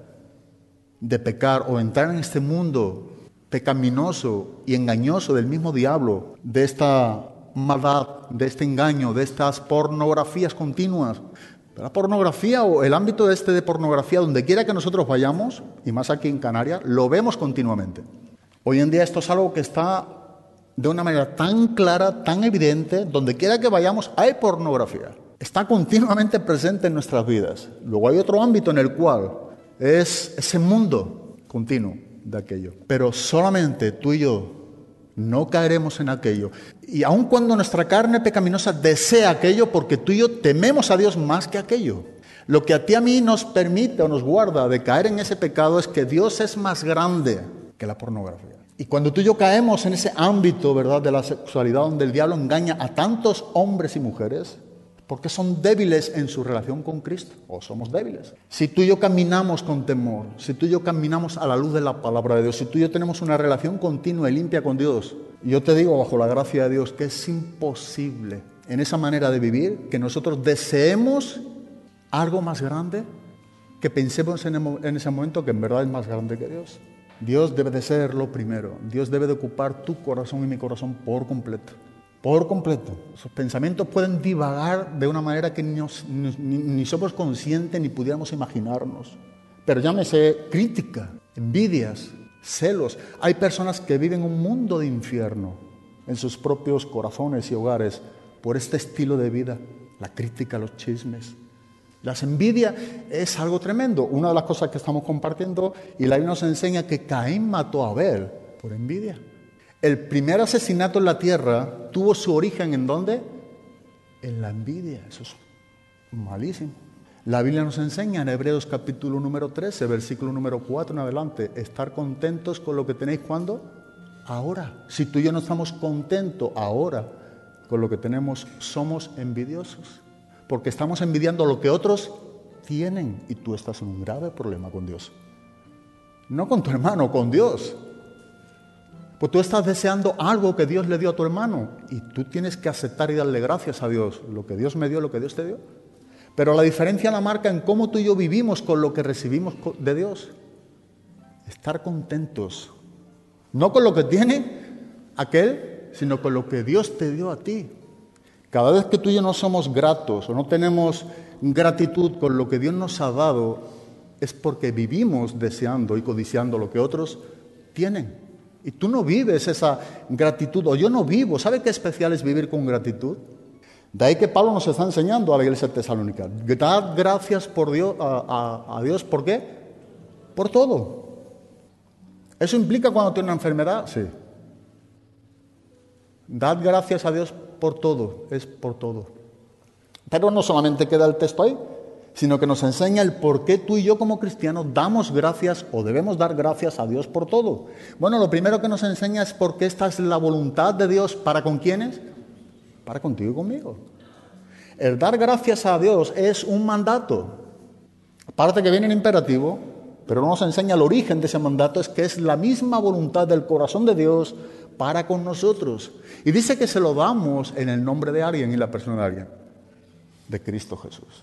de pecar o entrar en este mundo pecaminoso y engañoso del mismo diablo, de esta maldad, de este engaño, de estas pornografías continuas. La pornografía o el ámbito este de pornografía, donde quiera que nosotros vayamos, y más aquí en Canarias, lo vemos continuamente. Hoy en día esto es algo que está de una manera tan clara, tan evidente, donde quiera que vayamos hay pornografía. Está continuamente presente en nuestras vidas. Luego hay otro ámbito en el cual es ese mundo continuo de aquello. Pero solamente tú y yo no caeremos en aquello. Y aun cuando nuestra carne pecaminosa desea aquello, porque tú y yo tememos a Dios más que aquello. Lo que a ti y a mí nos permite o nos guarda de caer en ese pecado es que Dios es más grande que la pornografía. Y cuando tú y yo caemos en ese ámbito, ¿verdad?, de la sexualidad, donde el diablo engaña a tantos hombres y mujeres, porque son débiles en su relación con Cristo, o somos débiles. Si tú y yo caminamos con temor, si tú y yo caminamos a la luz de la palabra de Dios, si tú y yo tenemos una relación continua y limpia con Dios, y yo te digo, bajo la gracia de Dios, que es imposible en esa manera de vivir que nosotros deseemos algo más grande, que pensemos en ese momento que en verdad es más grande que Dios. Dios debe de ser lo primero. Dios debe de ocupar tu corazón y mi corazón por completo. Por completo. Sus pensamientos pueden divagar de una manera que ni, nos, ni, ni somos conscientes ni pudiéramos imaginarnos. Pero llámese crítica, envidias, celos. Hay personas que viven un mundo de infierno en sus propios corazones y hogares por este estilo de vida. La crítica, los chismes. Las envidias es algo tremendo. Una de las cosas que estamos compartiendo, y la Biblia nos enseña que Caín mató a Abel por envidia. El primer asesinato en la tierra tuvo su origen ¿en dónde? En la envidia. Eso es malísimo. La Biblia nos enseña en Hebreos capítulo número trece, versículo número cuatro en adelante, estar contentos con lo que tenéis, ¿cuándo? Ahora. Si tú y yo no estamos contentos ahora con lo que tenemos, somos envidiosos. Porque estamos envidiando lo que otros tienen y tú estás en un grave problema con Dios. No con tu hermano, con Dios. Pues tú estás deseando algo que Dios le dio a tu hermano y tú tienes que aceptar y darle gracias a Dios. Lo que Dios me dio, lo que Dios te dio. Pero la diferencia la marca en cómo tú y yo vivimos con lo que recibimos de Dios. Estar contentos. No con lo que tiene aquel, sino con lo que Dios te dio a ti. Cada vez que tú y yo no somos gratos o no tenemos gratitud con lo que Dios nos ha dado, es porque vivimos deseando y codiciando lo que otros tienen. Y tú no vives esa gratitud, o yo no vivo. ¿Sabe qué especial es vivir con gratitud? De ahí que Pablo nos está enseñando a la iglesia tesalónica. Dad gracias por Dios, a, a, a Dios, ¿por qué? Por todo. ¿Eso implica cuando tiene una enfermedad? Sí. Dad gracias a Dios por todo, es por todo. Pero no solamente queda el texto ahí, sino que nos enseña el por qué tú y yo como cristianos damos gracias o debemos dar gracias a Dios por todo. Bueno, lo primero que nos enseña es porque esta es la voluntad de Dios. ¿Para con quiénes? Para contigo y conmigo. El dar gracias a Dios es un mandato. Aparte que viene en imperativo, pero no nos enseña el origen de ese mandato, es que es la misma voluntad del corazón de Dios para con nosotros. Y dice que se lo damos en el nombre de alguien y la persona de alguien, de Cristo Jesús.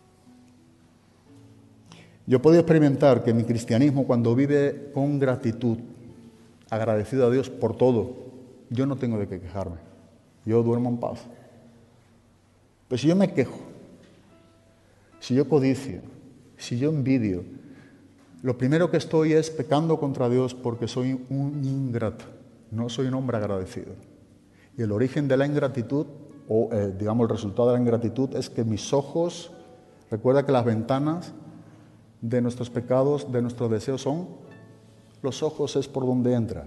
Yo he podido experimentar que mi cristianismo, cuando vive con gratitud, agradecido a Dios por todo, yo no tengo de qué quejarme. Yo duermo en paz. Pero si yo me quejo, si yo codicio, si yo envidio, lo primero que estoy es pecando contra Dios porque soy un ingrato. No soy un hombre agradecido. Y el origen de la ingratitud o eh, digamos el resultado de la ingratitud es que mis ojos, recuerda que las ventanas de nuestros pecados, de nuestros deseos son, los ojos es por donde entra.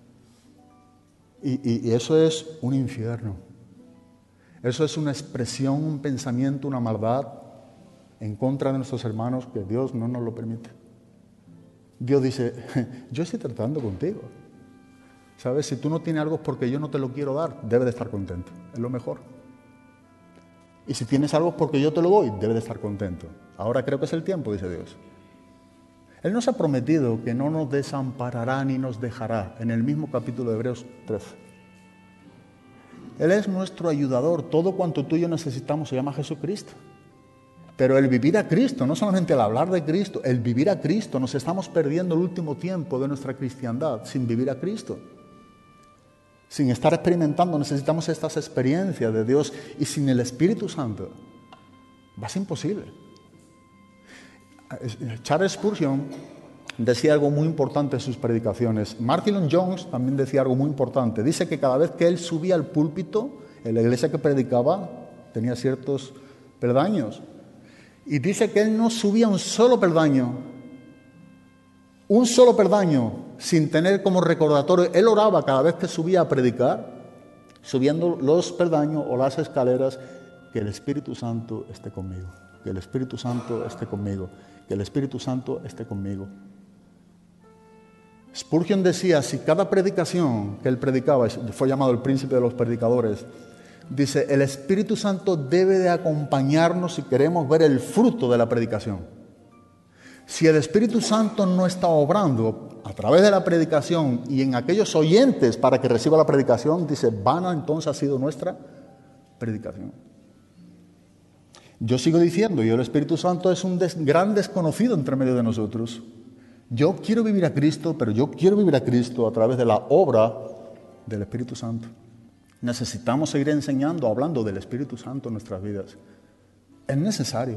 Y, y, y eso es un infierno. Eso es una expresión, un pensamiento, una maldad en contra de nuestros hermanos que Dios no nos lo permite. Dios dice, yo estoy tratando contigo. ¿Sabes? Si tú no tienes algo es porque yo no te lo quiero dar, debes de estar contento. Es lo mejor. Y si tienes algo es porque yo te lo doy, debes de estar contento. Ahora creo que es el tiempo, dice Dios. Él nos ha prometido que no nos desamparará ni nos dejará, en el mismo capítulo de Hebreos trece. Él es nuestro ayudador. Todo cuanto tú y yo necesitamos se llama Jesucristo. Pero el vivir a Cristo, no solamente el hablar de Cristo, el vivir a Cristo, nos estamos perdiendo el último tiempo de nuestra cristiandad sin vivir a Cristo. Sin estar experimentando, necesitamos estas experiencias de Dios, y sin el Espíritu Santo va a ser imposible. Charles Spurgeon decía algo muy importante en sus predicaciones. Martin Lloyd-Jones también decía algo muy importante. Dice que cada vez que él subía al púlpito, en la iglesia que predicaba tenía ciertos peldaños. Y dice que él no subía un solo peldaño, un solo peldaño, sin tener como recordatorio. Él oraba cada vez que subía a predicar, subiendo los peldaños o las escaleras, que el Espíritu Santo esté conmigo, que el Espíritu Santo esté conmigo, que el Espíritu Santo esté conmigo. Spurgeon decía, si cada predicación que él predicaba, fue llamado el príncipe de los predicadores, dice, el Espíritu Santo debe de acompañarnos si queremos ver el fruto de la predicación. Si el Espíritu Santo no está obrando a través de la predicación y en aquellos oyentes para que reciba la predicación, dice, vana entonces ha sido nuestra predicación. Yo sigo diciendo, y el Espíritu Santo es un des- gran desconocido entre medio de nosotros. Yo quiero vivir a Cristo, pero yo quiero vivir a Cristo a través de la obra del Espíritu Santo. Necesitamos seguir enseñando, hablando del Espíritu Santo en nuestras vidas. Es necesario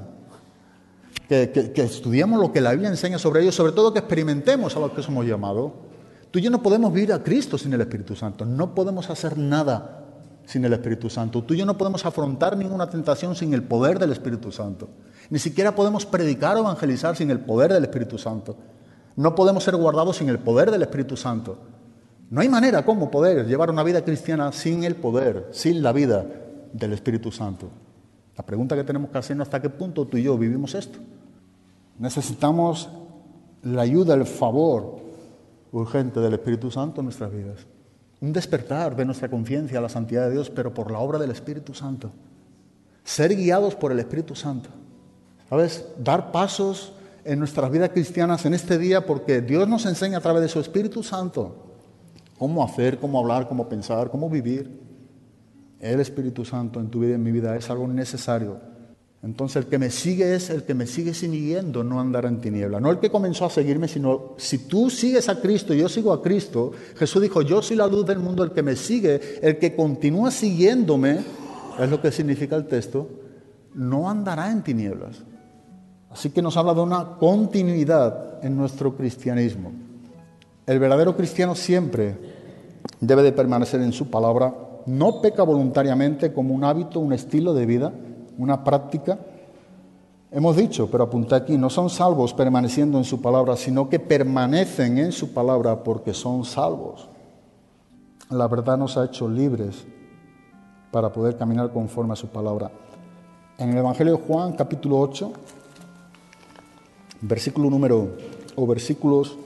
que, que, que estudiemos lo que la Biblia enseña sobre ello, sobre todo que experimentemos a lo que somos llamados. Tú y yo no podemos vivir a Cristo sin el Espíritu Santo. No podemos hacer nada sin el Espíritu Santo. Tú y yo no podemos afrontar ninguna tentación sin el poder del Espíritu Santo. Ni siquiera podemos predicar o evangelizar sin el poder del Espíritu Santo. No podemos ser guardados sin el poder del Espíritu Santo. No hay manera como poder llevar una vida cristiana sin el poder, sin la vida del Espíritu Santo. La pregunta que tenemos que hacernos es hasta qué punto tú y yo vivimos esto. Necesitamos la ayuda, el favor urgente del Espíritu Santo en nuestras vidas. Un despertar de nuestra conciencia a la santidad de Dios, pero por la obra del Espíritu Santo. Ser guiados por el Espíritu Santo. ¿Sabes? Dar pasos en nuestras vidas cristianas en este día, porque Dios nos enseña a través de su Espíritu Santo cómo hacer, cómo hablar, cómo pensar, cómo vivir. El Espíritu Santo en tu vida y en mi vida es algo necesario. Entonces el que me sigue es el que me sigue siguiendo, no andará en tiniebla. No el que comenzó a seguirme, sino si tú sigues a Cristo y yo sigo a Cristo, Jesús dijo, yo soy la luz del mundo, el que me sigue, el que continúa siguiéndome, es lo que significa el texto, no andará en tinieblas. Así que nos habla de una continuidad en nuestro cristianismo. El verdadero cristiano siempre debe de permanecer en su palabra, no peca voluntariamente como un hábito, un estilo de vida, una práctica. Hemos dicho, pero apunté aquí, no son salvos permaneciendo en su palabra, sino que permanecen en su palabra porque son salvos. La verdad nos ha hecho libres para poder caminar conforme a su palabra. En el Evangelio de Juan, capítulo ocho, versículo número, o versículos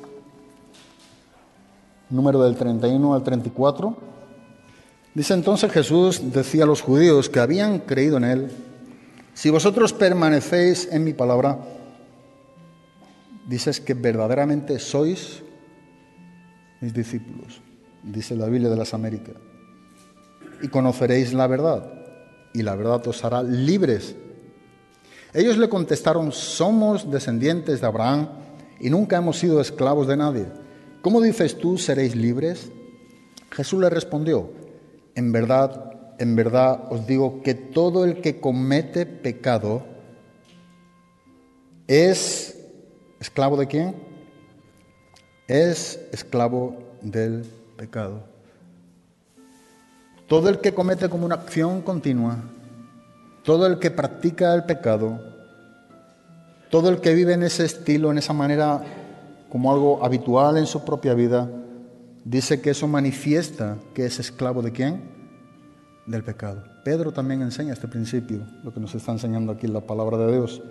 número del treinta y uno al treinta y cuatro, dice entonces Jesús, decía a los judíos que habían creído en él, si vosotros permanecéis en mi palabra, dices que verdaderamente sois mis discípulos, dice la Biblia de las Américas, y conoceréis la verdad, y la verdad os hará libres. Ellos le contestaron, somos descendientes de Abraham y nunca hemos sido esclavos de nadie. ¿Cómo dices tú, seréis libres? Jesús le respondió, en verdad, en verdad os digo que todo el que comete pecado es esclavo de quién? Es esclavo del pecado. Todo el que comete como una acción continua, todo el que practica el pecado, todo el que vive en ese estilo, en esa manera, como algo habitual en su propia vida, dice que eso manifiesta que es esclavo ¿de quién? Del pecado. Pedro también enseña este principio, lo que nos está enseñando aquí la palabra de Dios.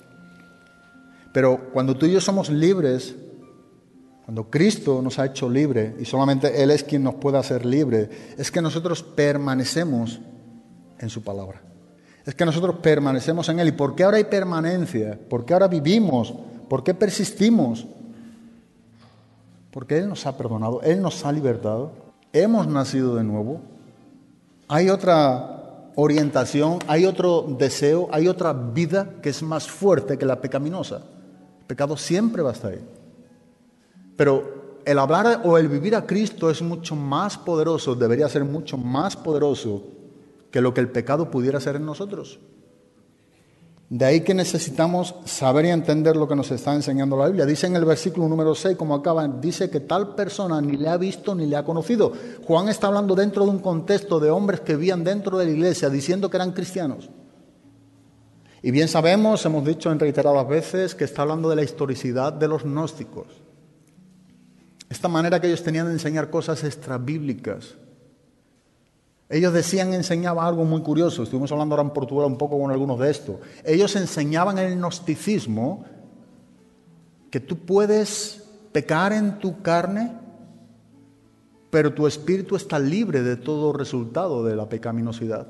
Pero cuando tú y yo somos libres, cuando Cristo nos ha hecho libre, y solamente Él es quien nos puede hacer libre, es que nosotros permanecemos en su palabra. Es que nosotros permanecemos en Él. ¿Y por qué ahora hay permanencia? ¿Por qué ahora vivimos? ¿Por qué persistimos? Porque Él nos ha perdonado, Él nos ha libertado, hemos nacido de nuevo. Hay otra orientación, hay otro deseo, hay otra vida que es más fuerte que la pecaminosa. El pecado siempre va a estar ahí. Pero el hablar o el vivir a Cristo es mucho más poderoso, debería ser mucho más poderoso que lo que el pecado pudiera hacer en nosotros. De ahí que necesitamos saber y entender lo que nos está enseñando la Biblia. Dice en el versículo número seis, como acaba, dice que tal persona ni le ha visto ni le ha conocido. Juan está hablando dentro de un contexto de hombres que vivían dentro de la iglesia diciendo que eran cristianos. Y bien sabemos, hemos dicho en reiteradas veces, que está hablando de la historicidad de los gnósticos. Esta manera que ellos tenían de enseñar cosas extrabíblicas. Ellos decían, enseñaban algo muy curioso. Estuvimos hablando ahora en Portugal un poco con algunos de esto. Ellos enseñaban en el gnosticismo que tú puedes pecar en tu carne, pero tu espíritu está libre de todo resultado de la pecaminosidad.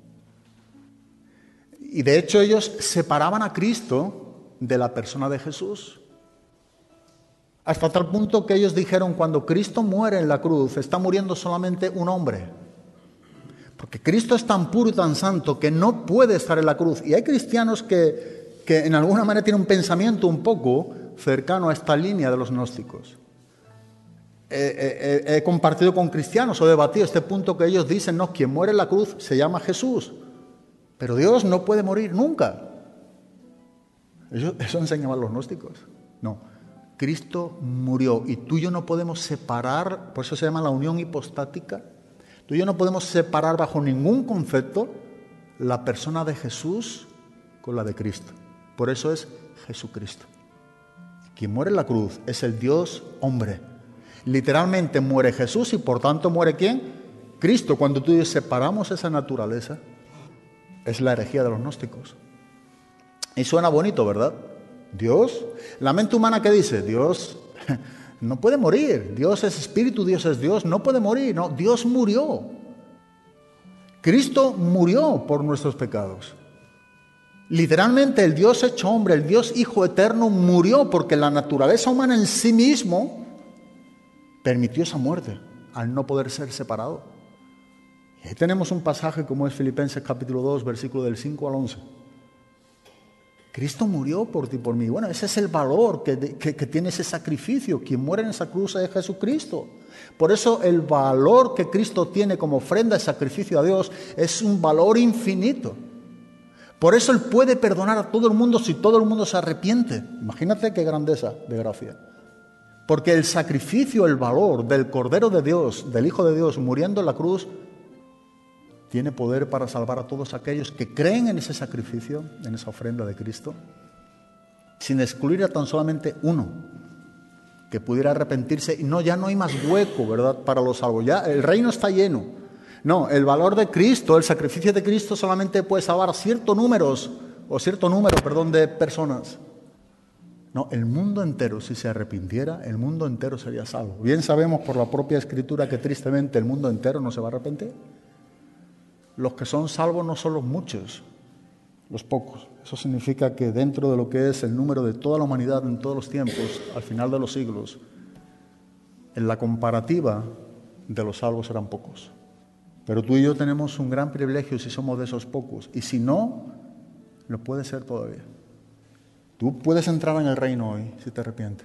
Y de hecho ellos separaban a Cristo de la persona de Jesús. Hasta tal punto que ellos dijeron, cuando Cristo muere en la cruz, está muriendo solamente un hombre. Porque Cristo es tan puro y tan santo que no puede estar en la cruz. Y hay cristianos que, que en alguna manera tienen un pensamiento un poco cercano a esta línea de los gnósticos. He, he, he compartido con cristianos o debatido este punto que ellos dicen, no, quien muere en la cruz se llama Jesús. Pero Dios no puede morir nunca. Eso, eso enseñaban los gnósticos. No. Cristo murió y tú y yo no podemos separar, por eso se llama la unión hipostática. Tú y yo no podemos separar bajo ningún concepto la persona de Jesús con la de Cristo. Por eso es Jesucristo. Quien muere en la cruz es el Dios hombre. Literalmente muere Jesús y por tanto muere ¿quién? Cristo. Cuando tú y yo separamos esa naturaleza, es la herejía de los gnósticos. Y suena bonito, ¿verdad? Dios, la mente humana, ¿qué dice? Dios no puede morir. Dios es espíritu, Dios es Dios, no puede morir. No, Dios murió. Cristo murió por nuestros pecados. Literalmente el Dios hecho hombre, el Dios Hijo eterno murió porque la naturaleza humana en sí mismo permitió esa muerte al no poder ser separado. Y ahí tenemos un pasaje como es Filipenses capítulo dos, versículo del cinco al once. Cristo murió por ti y por mí. Bueno, ese es el valor que, que, que tiene ese sacrificio. Quien muere en esa cruz es Jesucristo. Por eso el valor que Cristo tiene como ofrenda de sacrificio a Dios es un valor infinito. Por eso Él puede perdonar a todo el mundo si todo el mundo se arrepiente. Imagínate qué grandeza de gracia. Porque el sacrificio, el valor del Cordero de Dios, del Hijo de Dios muriendo en la cruz, tiene poder para salvar a todos aquellos que creen en ese sacrificio, en esa ofrenda de Cristo, sin excluir a tan solamente uno que pudiera arrepentirse. Y no, ya no hay más hueco, ¿verdad?, para los salvos. Ya el reino está lleno. No, el valor de Cristo, el sacrificio de Cristo solamente puede salvar a ciertos números, o cierto número, perdón, de personas. No, el mundo entero, si se arrepintiera, el mundo entero sería salvo. Bien sabemos por la propia Escritura que tristemente el mundo entero no se va a arrepentir. Los que son salvos no son los muchos, los pocos. Eso significa que dentro de lo que es el número de toda la humanidad en todos los tiempos, al final de los siglos, en la comparativa de los salvos serán pocos. Pero tú y yo tenemos un gran privilegio si somos de esos pocos. Y si no, lo puede ser todavía. Tú puedes entrar en el reino hoy si te arrepientes.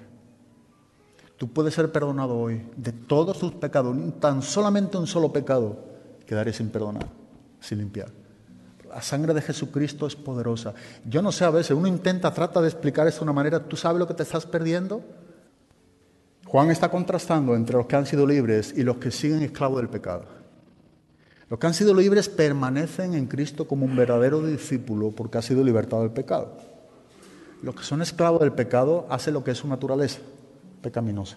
Tú puedes ser perdonado hoy de todos tus pecados. Tan solamente un solo pecado quedaré sin perdonar, sin limpiar. La sangre de Jesucristo es poderosa. Yo no sé, a veces uno intenta, trata de explicar esto de una manera. ¿Tú sabes lo que te estás perdiendo? Juan está contrastando entre los que han sido libres y los que siguen esclavos del pecado. Los que han sido libres permanecen en Cristo como un verdadero discípulo porque ha sido libertado del pecado. Los que son esclavos del pecado hacen lo que es su naturaleza pecaminosa.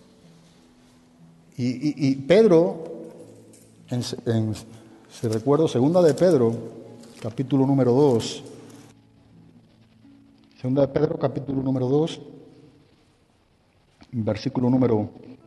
Y, y, y Pedro, en, en, si recuerdo, segunda de Pedro, capítulo número dos, segunda de Pedro, capítulo número dos, versículo número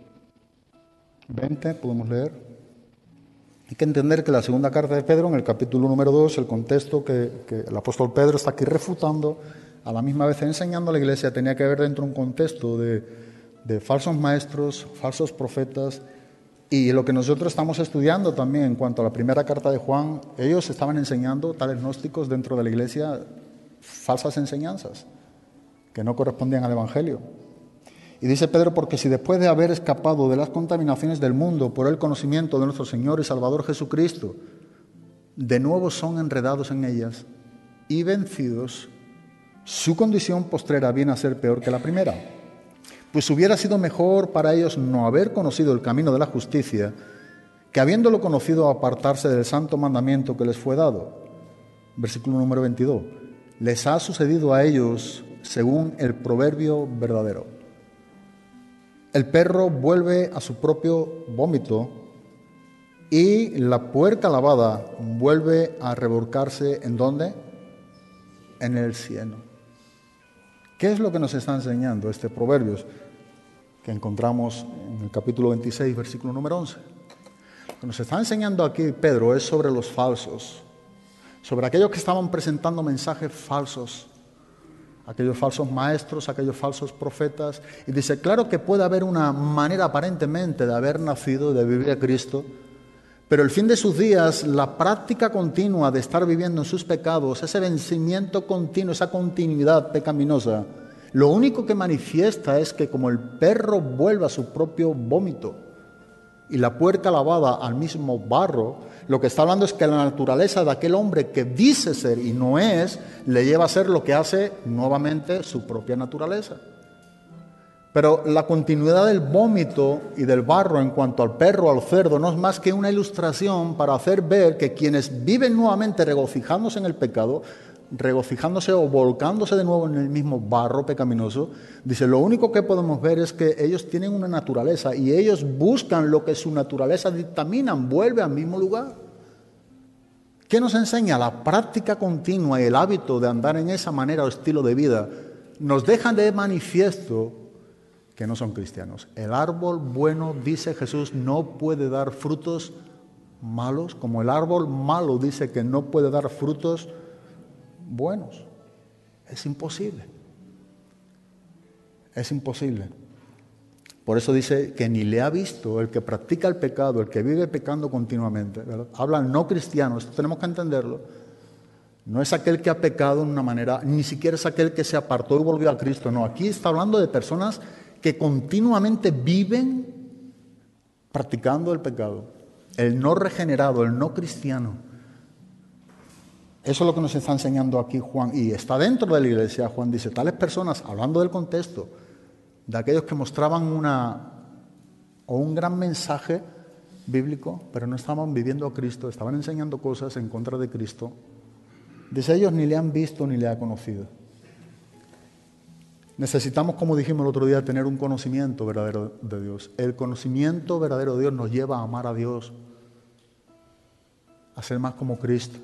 veinte, podemos leer. Hay que entender que la segunda carta de Pedro, en el capítulo número dos, el contexto que, que el apóstol Pedro está aquí refutando, a la misma vez enseñando a la iglesia, tenía que ver dentro de un contexto de, de falsos maestros, falsos profetas, y lo que nosotros estamos estudiando también en cuanto a la primera carta de Juan, ellos estaban enseñando, tales gnósticos dentro de la iglesia, falsas enseñanzas que no correspondían al Evangelio. Y dice Pedro, porque si después de haber escapado de las contaminaciones del mundo por el conocimiento de nuestro Señor y Salvador Jesucristo, de nuevo son enredados en ellas y vencidos, su condición postrera viene a ser peor que la primera. Pues hubiera sido mejor para ellos no haber conocido el camino de la justicia, que habiéndolo conocido apartarse del santo mandamiento que les fue dado. Versículo número veintidós. Les ha sucedido a ellos según el proverbio verdadero. El perro vuelve a su propio vómito y la puerca lavada vuelve a revolcarse, ¿en dónde? En el cieno. ¿Qué es lo que nos está enseñando este proverbio que encontramos en el capítulo veintiséis, versículo número once? Lo que nos está enseñando aquí Pedro es sobre los falsos, sobre aquellos que estaban presentando mensajes falsos, aquellos falsos maestros, aquellos falsos profetas, y dice, claro que puede haber una manera aparentemente de haber nacido, de vivir a Cristo, pero el fin de sus días, la práctica continua de estar viviendo en sus pecados, ese vencimiento continuo, esa continuidad pecaminosa, lo único que manifiesta es que como el perro vuelve a su propio vómito y la puerca lavada al mismo barro, lo que está hablando es que la naturaleza de aquel hombre que dice ser y no es, le lleva a ser lo que hace nuevamente su propia naturaleza. Pero la continuidad del vómito y del barro en cuanto al perro, al cerdo, no es más que una ilustración para hacer ver que quienes viven nuevamente regocijándose en el pecado, regocijándose o volcándose de nuevo en el mismo barro pecaminoso, dice, lo único que podemos ver es que ellos tienen una naturaleza y ellos buscan lo que su naturaleza dictaminan, vuelve al mismo lugar. ¿Qué nos enseña? La práctica continua y el hábito de andar en esa manera o estilo de vida nos dejan de manifiesto que no son cristianos. El árbol bueno, dice Jesús, no puede dar frutos malos, como el árbol malo dice que no puede dar frutos buenos. Es imposible. Es imposible. Por eso dice que ni le ha visto el que practica el pecado, el que vive pecando continuamente, ¿verdad? Habla no cristiano, esto tenemos que entenderlo. No es aquel que ha pecado de una manera, ni siquiera es aquel que se apartó y volvió a Cristo. No, aquí está hablando de personas que continuamente viven practicando el pecado. El no regenerado, el no cristiano. Eso es lo que nos está enseñando aquí Juan. Y está dentro de la iglesia. Juan dice, tales personas, hablando del contexto, de aquellos que mostraban una o un gran mensaje bíblico, pero no estaban viviendo a Cristo, estaban enseñando cosas en contra de Cristo. Dice, ellos ni le han visto ni le han conocido. Necesitamos, como dijimos el otro día, tener un conocimiento verdadero de Dios. El conocimiento verdadero de Dios nos lleva a amar a Dios, a ser más como Cristo.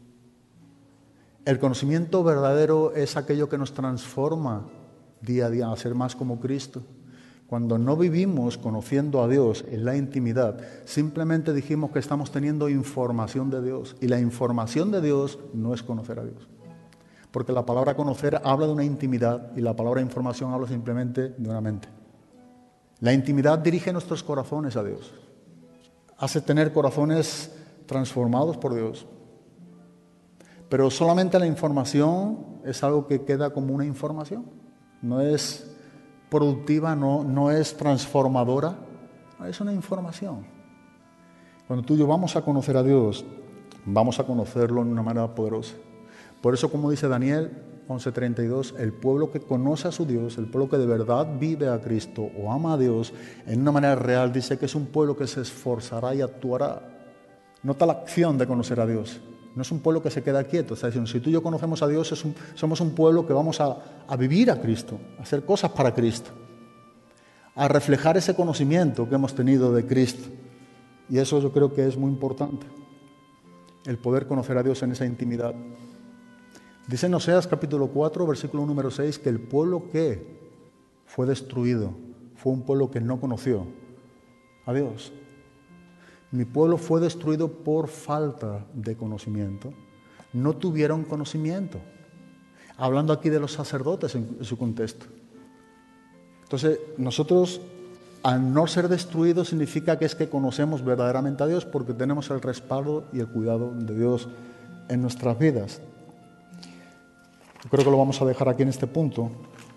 El conocimiento verdadero es aquello que nos transforma día a día a ser más como Cristo. Cuando no vivimos conociendo a Dios en la intimidad, simplemente dijimos que estamos teniendo información de Dios. Y la información de Dios no es conocer a Dios. Porque la palabra conocer habla de una intimidad y la palabra información habla simplemente de una mente. La intimidad dirige nuestros corazones a Dios. Hace tener corazones transformados por Dios. Pero solamente la información es algo que queda como una información. No es productiva, no, no es transformadora, es una información. Cuando tú y yo vamos a conocer a Dios, vamos a conocerlo de una manera poderosa. Por eso, como dice Daniel once treinta y dos, el pueblo que conoce a su Dios, el pueblo que de verdad vive a Cristo o ama a Dios, en una manera real dice que es un pueblo que se esforzará y actuará. Nota la acción de conocer a Dios. No es un pueblo que se queda quieto. Está diciendo, si tú y yo conocemos a Dios, es un, somos un pueblo que vamos a, a vivir a Cristo, a hacer cosas para Cristo, a reflejar ese conocimiento que hemos tenido de Cristo. Y eso yo creo que es muy importante, el poder conocer a Dios en esa intimidad. Dice en Oseas capítulo cuatro, versículo número seis, que el pueblo que fue destruido fue un pueblo que no conoció a Dios. Mi pueblo fue destruido por falta de conocimiento. No tuvieron conocimiento. Hablando aquí de los sacerdotes en, en su contexto. Entonces, nosotros, al no ser destruidos, significa que es que conocemos verdaderamente a Dios porque tenemos el respaldo y el cuidado de Dios en nuestras vidas. Yo creo que lo vamos a dejar aquí en este punto,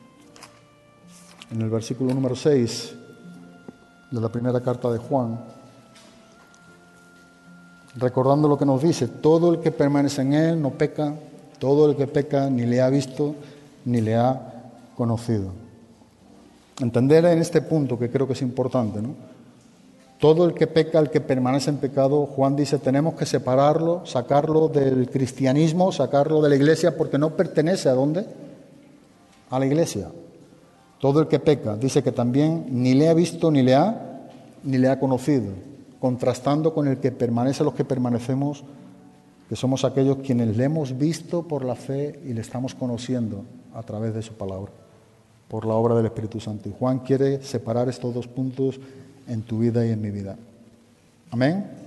en el versículo número seis de la primera carta de Juan, recordando lo que nos dice: todo el que permanece en Él no peca, todo el que peca ni le ha visto ni le ha conocido. Entender en este punto, que creo que es importante, ¿no? Todo el que peca, el que permanece en pecado, Juan dice, tenemos que separarlo, sacarlo del cristianismo, sacarlo de la iglesia, porque no pertenece ¿a dónde? A la iglesia. Todo el que peca, dice que también ni le ha visto ni le ha, ni le ha conocido, contrastando con el que permanece, los que permanecemos, que somos aquellos quienes le hemos visto por la fe y le estamos conociendo a través de su palabra, por la obra del Espíritu Santo. Y Juan quiere separar estos dos puntos en tu vida y en mi vida. Amén.